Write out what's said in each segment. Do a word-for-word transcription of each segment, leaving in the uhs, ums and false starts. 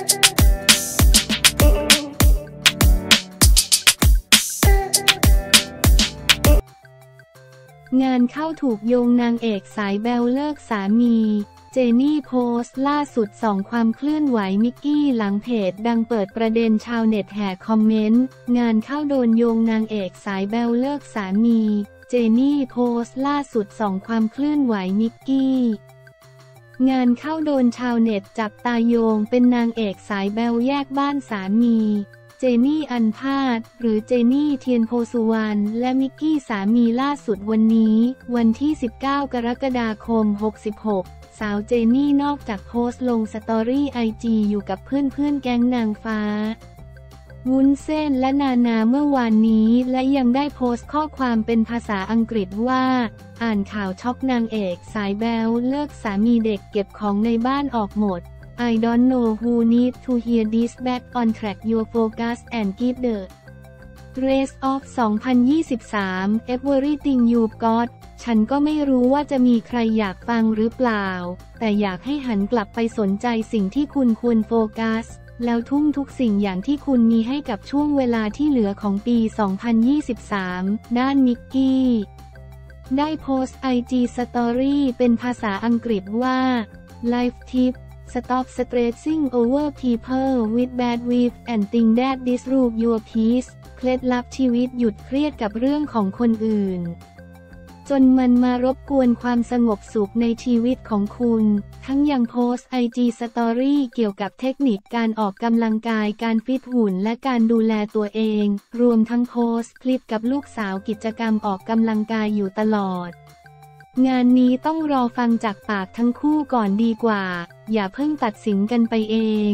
งานเข้าถูกโยงนางเอกสายแบลเลิกสามีเจนี่โพสต์ล่าสุดส่องความเคลื่อนไหวมิกกี้หลังเพจดังเปิดประเด็นชาวเน็ตแห่คอมเมนต์งานเข้าโดนโยงนางเอกสายแบลเลิกสามีเจนี่โพสต์ล่าสุดส่องความเคลื่อนไหวมิกกี้งานเข้าโดนชาวเน็ตจับตาโยงเป็นนางเอกสายแบลแยกบ้านสามีเจนี่อันพาดหรือเจนี่เทียนโพสุวรรณและมิกกี้สามีล่าสุดวันนี้วันที่สิบเก้ากรกฎาคมหกสิบหกสาวเจนี่นอกจากโพสต์ลงสตอรี่ไอจีอยู่กับเพื่อนๆแก๊งนางฟ้าวุ้นเส้นและนานาเมื่อวานนี้และยังได้โพสต์ข้อความเป็นภาษาอังกฤษว่าอ่านข่าวช็อกนางเอกสายแบลเลิกสามีเด็กเก็บของในบ้านออกหมดI don't know who need to hear this back on track your focus and keep the rest of สองพันยี่สิบสาม everything you've got ฉันก็ไม่รู้ว่าจะมีใครอยากฟังหรือเปล่าแต่อยากให้หันกลับไปสนใจสิ่งที่คุณควรโฟกัสแล้วทุ่มทุกสิ่งอย่างที่คุณมีให้กับช่วงเวลาที่เหลือของปี สองพันยี่สิบสาม ด้านมิกกี้ได้โพสต์ ไอ จี Story เป็นภาษาอังกฤษว่า Life Tip Stop stressing over people with bad vibes and think that disrupt your peace เคล็ดลับชีวิตหยุดเครียดกับเรื่องของคนอื่นจนมันมารบกวนความสงบสุขในชีวิตของคุณทั้งยังโพสต์ ไอ จี Story เกี่ยวกับเทคนิคการออกกำลังกายการฟิตหุ่นและการดูแลตัวเองรวมทั้งโพสต์คลิปกับลูกสาวกิจกรรมออกกำลังกายอยู่ตลอดงานนี้ต้องรอฟังจากปากทั้งคู่ก่อนดีกว่าอย่าเพิ่งตัดสินกันไปเอง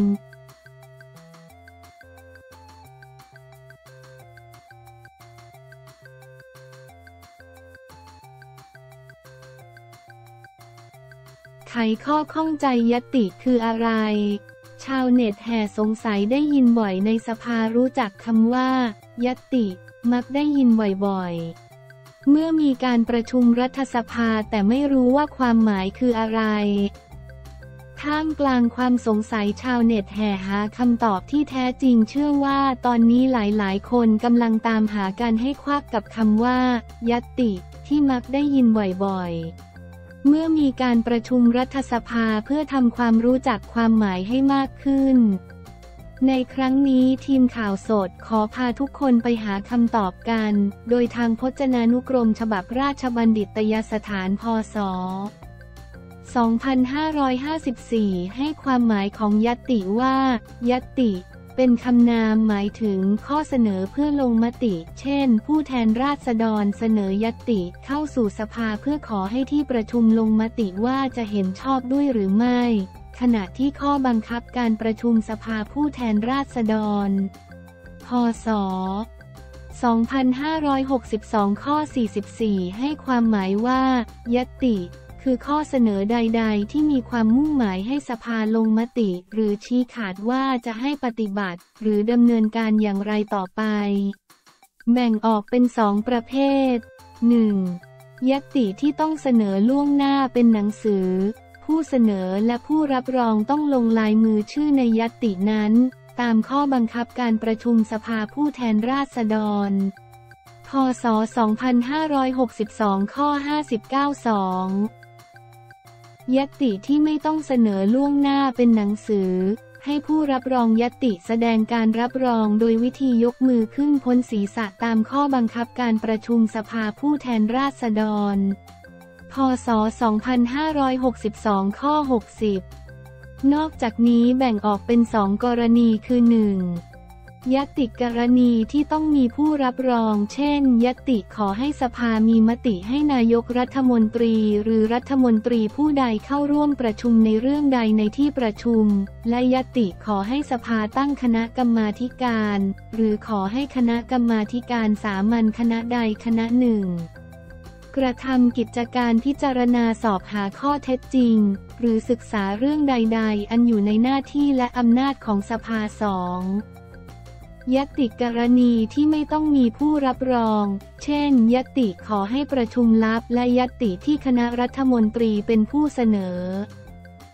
ไขข้อข้องใจญัตติคืออะไรชาวเน็ตแห่สงสัยได้ยินบ่อยในสภารู้จักคำว่าญัตติมักได้ยินบ่อยๆเมื่อมีการประชุมรัฐสภาแต่ไม่รู้ว่าความหมายคืออะไรท่ามกลางความสงสัยชาวเน็ตแห่หาคำตอบที่แท้จริงเชื่อว่าตอนนี้หลายๆคนกำลังตามหาการให้ควักกับคำว่าญัตติที่มักได้ยินบ่อยๆเมื่อมีการประชุมรัฐสภาเพื่อทำความรู้จักความหมายให้มากขึ้นในครั้งนี้ทีมข่าวสดขอพาทุกคนไปหาคำตอบกันโดยทางพจนานุกรมฉบับราชบัณฑิตยสถานพ.ศ. สองพันห้าร้อยห้าสิบสี่ ให้ความหมายของญัตติว่าญัตติเป็นคำนามหมายถึงข้อเสนอเพื่อลงมติเช่นผู้แทนราษฎรเสนอญัตติเข้าสู่สภาเพื่อขอให้ที่ประชุมลงมติว่าจะเห็นชอบด้วยหรือไม่ขณะที่ข้อบังคับการประชุมสภาผู้แทนราษฎรพ.ศ. สองพันห้าร้อยหกสิบสอง ข้อ สี่สิบสี่ ให้ความหมายว่าญัตติคือข้อเสนอใดๆที่มีความมุ่งหมายให้สภาลงมติหรือชี้ขาดว่าจะให้ปฏิบัติหรือดำเนินการอย่างไรต่อไปแบ่งออกเป็นสองประเภท หนึ่ง ญัตติที่ต้องเสนอล่วงหน้าเป็นหนังสือผู้เสนอและผู้รับรองต้องลงลายมือชื่อในญัตตินั้นตามข้อบังคับการประชุมสภาผู้แทนราษฎรพ.ศ. สองพันห้าร้อยหกสิบสอง ข้อ ห้าสิบเก้า สองญัตติที่ไม่ต้องเสนอล่วงหน้าเป็นหนังสือให้ผู้รับรองญัตติแสดงการรับรองโดยวิธียกมือขึ้นพ้นศีรษะตามข้อบังคับการประชุมสภาผู้แทนราษฎรพ.ศ. สองพันห้าร้อยหกสิบสอง ข้อ หกสิบนอกจากนี้แบ่งออกเป็นสองกรณีคือ หนึ่ง ญัตติกรณีที่ต้องมีผู้รับรองเช่นญัตติขอให้สภามีมติให้นายกรัฐมนตรีหรือรัฐมนตรีผู้ใดเข้าร่วมประชุมในเรื่องใดในที่ประชุมและญัตติขอให้สภาตั้งคณะกรรมาธิการหรือขอให้คณะกรรมาธิการสามัญคณะใดคณะหนึ่งกระทำกิจการพิจารณาสอบหาข้อเท็จจริงหรือศึกษาเรื่องใดๆอันอยู่ในหน้าที่และอำนาจของสภาสองญัตติกรณีที่ไม่ต้องมีผู้รับรองเช่นญัตติขอให้ประชุมลับและญัตติที่คณะรัฐมนตรีเป็นผู้เสนอ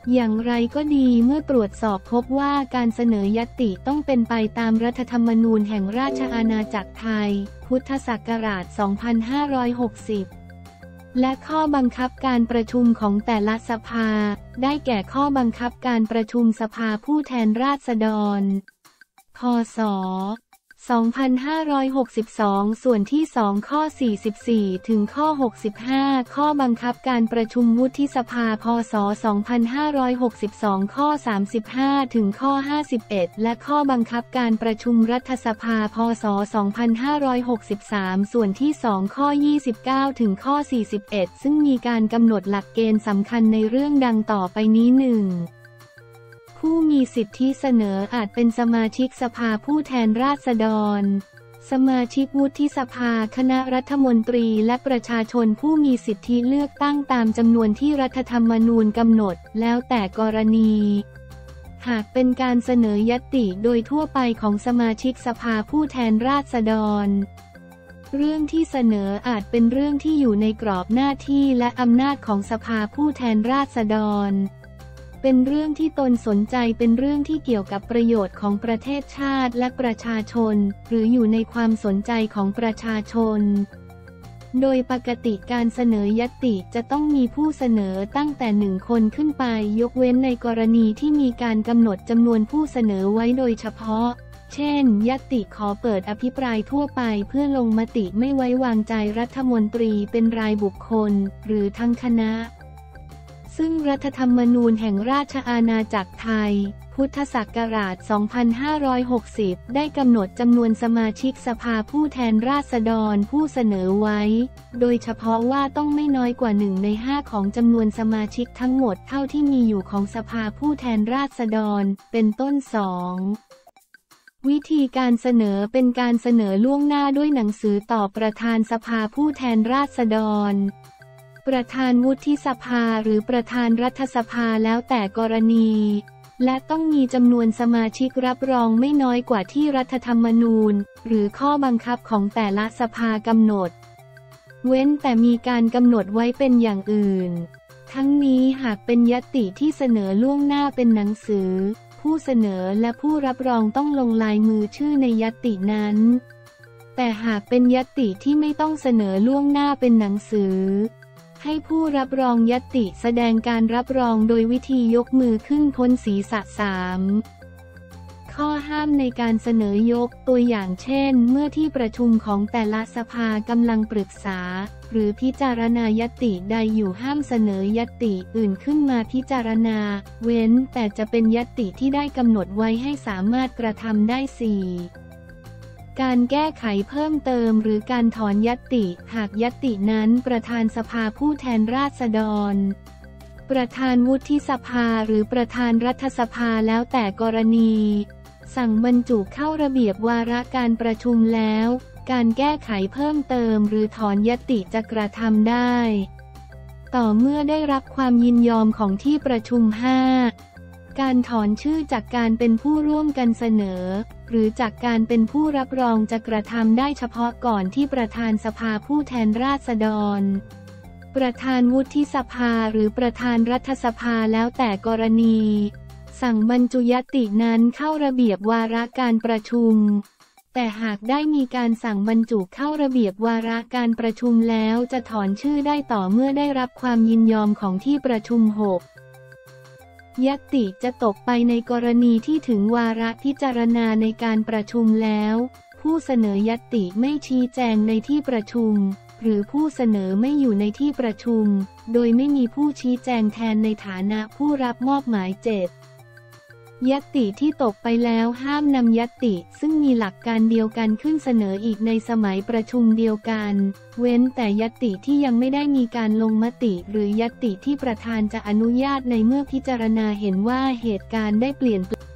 อย่างไรก็ดีเมื่อตรวจสอบพบว่าการเสนอยติต้องเป็นไปตามรัฐธรรมนูญแห่งราชอาณาจักรไทยพุทธศักราช สองพันห้าร้อยหกสิบ และข้อบังคับการประชุมของแต่ละสภาได้แก่ข้อบังคับการประชุมสภาผู้แทนราษฎรพ.ศ. สองพันห้าร้อยหกสิบสอง ส่วนที่สองข้อ สี่สิบสี่ ถึงข้อ หกสิบห้า ข้อบังคับการประชุมวุฒิสภาพ.ศ. สองพันห้าร้อยหกสิบสอง ข้อ สามสิบห้า ถึงข้อ ห้าสิบเอ็ด และข้อบังคับการประชุมรัฐสภาพ.ศ. สองพันห้าร้อยหกสิบสาม ส่วนที่สองข้อ ยี่สิบเก้า ถึงข้อ สี่สิบเอ็ด ซึ่งมีการกำหนดหลักเกณฑ์สำคัญในเรื่องดังต่อไปนี้ หนึ่งผู้มีสิทธิเสนออาจเป็นสมาชิกสภาผู้แทนราษฎรสมาชิกวุฒิสภาคณะรัฐมนตรีและประชาชนผู้มีสิทธิเลือกตั้งตามจำนวนที่รัฐธรรมนูญกำหนดแล้วแต่กรณีหากเป็นการเสนอยติโดยทั่วไปของสมาชิกสภาผู้แทนราษฎรเรื่องที่เสนออาจเป็นเรื่องที่อยู่ในกรอบหน้าที่และอำนาจของสภาผู้แทนราษฎรเป็นเรื่องที่ตนสนใจเป็นเรื่องที่เกี่ยวกับประโยชน์ของประเทศชาติและประชาชนหรืออยู่ในความสนใจของประชาชนโดยปกติการเสนอยติจะต้องมีผู้เสนอตั้งแต่หนึ่งคนขึ้นไปยกเว้นในกรณีที่มีการกำหนดจำนวนผู้เสนอไว้โดยเฉพาะเช่นยติขอเปิดอภิปรายทั่วไปเพื่อลงมติไม่ไว้วางใจรัฐมนตรีเป็นรายบุคคลหรือทั้งคณะซึ่งรัฐธรรมนูญแห่งราชอาณาจักรไทยพุทธศักราช สองพันห้าร้อยหกสิบ ได้กำหนดจำนวนสมาชิกสภาผู้แทนราษฎรผู้เสนอไว้โดยเฉพาะว่าต้องไม่น้อยกว่าหนึ่งในห้าของจำนวนสมาชิกทั้งหมดเท่าที่มีอยู่ของสภาผู้แทนราษฎรเป็นต้น สองวิธีการเสนอเป็นการเสนอล่วงหน้าด้วยหนังสือต่อประธานสภาผู้แทนราษฎรประธานวุฒิสภาหรือประธานรัฐสภาแล้วแต่กรณีและต้องมีจำนวนสมาชิกรับรองไม่น้อยกว่าที่รัฐธรรมนูญหรือข้อบังคับของแต่ละสภากำหนดเว้นแต่มีการกำหนดไว้เป็นอย่างอื่นทั้งนี้หากเป็นญัตติที่เสนอล่วงหน้าเป็นหนังสือผู้เสนอและผู้รับรองต้องลงลายมือชื่อในญัตตินั้นแต่หากเป็นญัตติที่ไม่ต้องเสนอล่วงหน้าเป็นหนังสือให้ผู้รับรองญัตติแสดงการรับรองโดยวิธียกมือขึ้นพ้นศีรษะสามข้อห้ามในการเสนอยกตัวอย่างเช่นเมื่อที่ประชุมของแต่ละสภากำลังปรึกษาหรือพิจารณาญัตติใดอยู่ห้ามเสนอญัตติอื่นขึ้นมาพิจารณาเว้นแต่จะเป็นญัตติที่ได้กำหนดไว้ให้สามารถกระทำได้สี่การแก้ไขเพิ่มเติมหรือการถอนญัตติหากญัตตินั้นประธานสภาผู้แทนราษฎรประธานวุฒิสภาหรือประธานรัฐสภาแล้วแต่กรณีสั่งบรรจุเข้าระเบียบวาระการประชุมแล้วการแก้ไขเพิ่มเติมหรือถอนญัตติจะกระทำได้ต่อเมื่อได้รับความยินยอมของที่ประชุมห้าการถอนชื่อจากการเป็นผู้ร่วมกันเสนอหรือจากการเป็นผู้รับรองจะกระทำได้เฉพาะก่อนที่ประธานสภาผู้แทนราษฎรประธานวุฒิสภาหรือประธานรัฐสภาแล้วแต่กรณีสั่งบรรจุญัตตินั้นเข้าระเบียบวาระการประชุมแต่หากได้มีการสั่งบรรจุเข้าระเบียบวาระการประชุมแล้วจะถอนชื่อได้ต่อเมื่อได้รับความยินยอมของที่ประชุมหกญัตติจะตกไปในกรณีที่ถึงวาระพิจารณาในการประชุมแล้วผู้เสนอญัตติไม่ชี้แจงในที่ประชุมหรือผู้เสนอไม่อยู่ในที่ประชุมโดยไม่มีผู้ชี้แจงแทนในฐานะผู้รับมอบหมายเจ็ดญัตติที่ตกไปแล้วห้ามนำญัตติซึ่งมีหลักการเดียวกันขึ้นเสนออีกในสมัยประชุมเดียวกันเว้นแต่ญัตติที่ยังไม่ได้มีการลงมติหรือญัตติที่ประธานจะอนุญาตในเมื่อพิจารณาเห็นว่าเหตุการณ์ได้เปลี่ยนแปลง